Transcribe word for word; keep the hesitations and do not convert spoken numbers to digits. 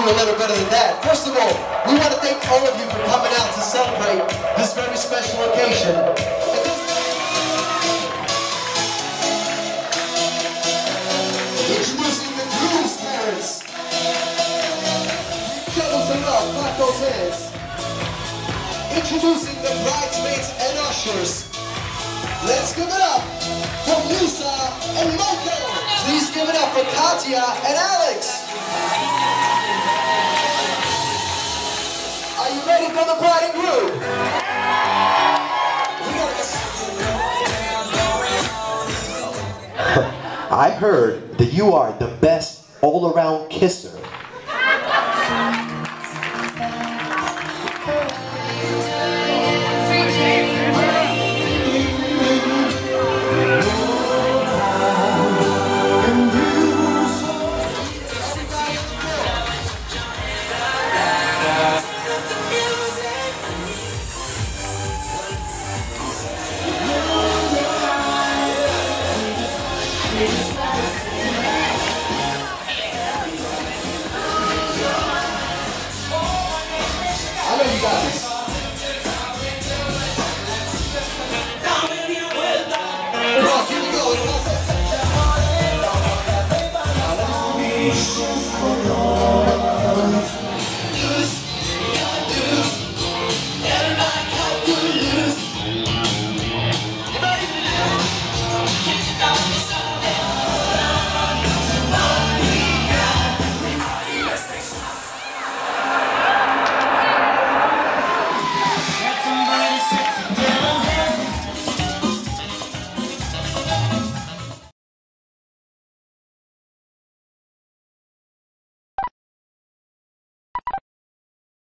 a little better than that. First of all, we want to thank all of you for coming out to celebrate this very special occasion. Introducing the groom's parents. Show them some love, clap those hands. Introducing the bridesmaids and ushers. Let's give it up for Lisa and Michael. Please give it up for Katya and Alex. Are you ready for the bride and groom? I heard that you are the best all-around kisser. I know you got this. Ross, here we go.